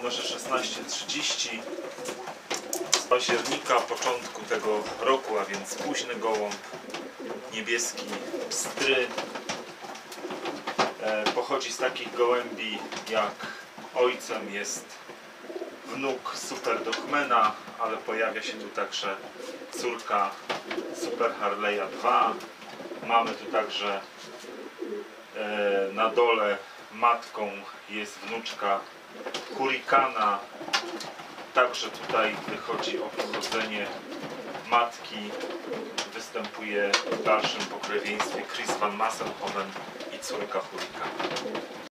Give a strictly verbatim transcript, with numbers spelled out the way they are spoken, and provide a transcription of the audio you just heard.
numerze szesnaście trzydzieści z października, początku tego roku, a więc późny gołąb, niebieski pstry. E, pochodzi z takich gołębi, jak ojcem jest wnuk Super Dochmana, ale pojawia się tu także córka Super Harley'a dwa. Mamy tu także e, na dole matką jest wnuczka Hurricana. Także tutaj wychodzi o pochodzenie matki. Występuje w dalszym pokrewieństwie Chris Van Massenhoven i córka Hurricana.